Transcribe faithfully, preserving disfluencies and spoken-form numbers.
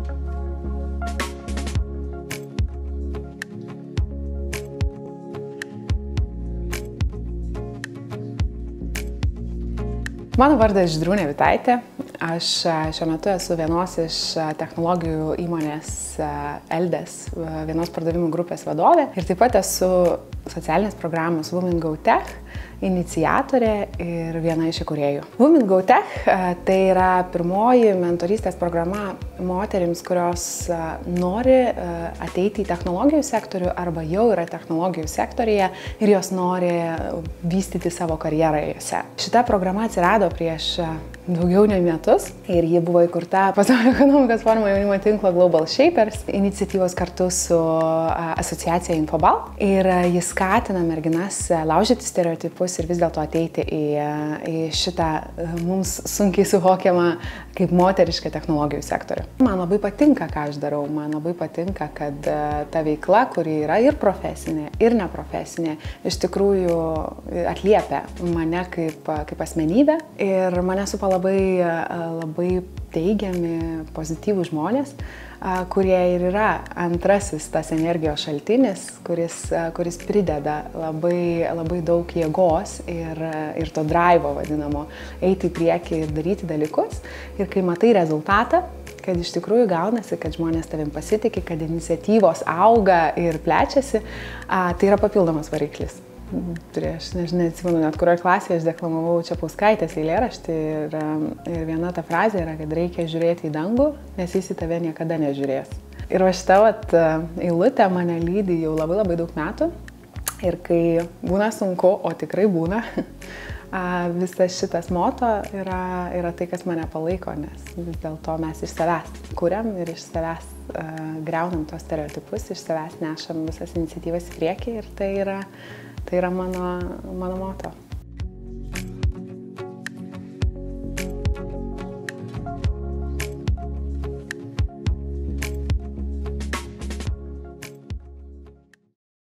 Mano vardas Žydrūnė Vitaitė. Aš šiuo metu esu vienos iš technologijų įmonės Eldės, vienos pardavimų grupės vadovė. Ir taip pat esu socialinės programos Women Go Tech iniciatorė ir viena iš įkūrėjų. Women Go Tech tai yra pirmoji mentorystės programa moterims, kurios nori ateiti į technologijų sektorių arba jau yra technologijų sektoriuje ir jos nori vystyti savo karjerą jose. Šita programa atsirado prieš daugiau nei metus ir ji buvo įkurta Pasaulio ekonomikos forumo jaunimo tinklo Global Shapers iniciatyvos kartu su asociacija Infobal. Ir jis skatina merginas laužyti stereotipus ir vis dėlto ateiti į, į šitą mums sunkiai suvokiamą kaip moterišką technologijų sektorių. Man labai patinka, ką aš darau. Man labai patinka, kad ta veikla, kuri yra ir profesinė, ir neprofesinė, iš tikrųjų atliepia mane kaip, kaip asmenybę ir mane supa labai, labai teigiami, pozityvūs žmonės, kurie ir yra antrasis tas energijos šaltinis, kuris, kuris prideda labai, labai daug jėgos ir, ir to drivo vadinamo, eiti į priekį ir daryti dalykus. Ir kai matai rezultatą, kad iš tikrųjų gaunasi, kad žmonės tavim pasitikė, kad iniciatyvos auga ir plečiasi, tai yra papildomas variklis. Prieš, nežinau, atsimenu, net kurioje klasėje aš deklamavau Čepauskaitės eilėraštį ir, ir viena ta frazė yra, kad reikia žiūrėti į dangų, nes jis į tave niekada nežiūrės. Ir va šita vat, eilutė mane lydi jau labai labai daug metų ir kai būna sunku, o tikrai būna, visas šitas moto yra, yra tai, kas mane palaiko, nes vis dėlto mes iš savęs kuriam ir iš savęs uh, greunam tos stereotipus, iš savęs nešam visas iniciatyvas į priekį ir tai yra Tai yra mano, mano moto.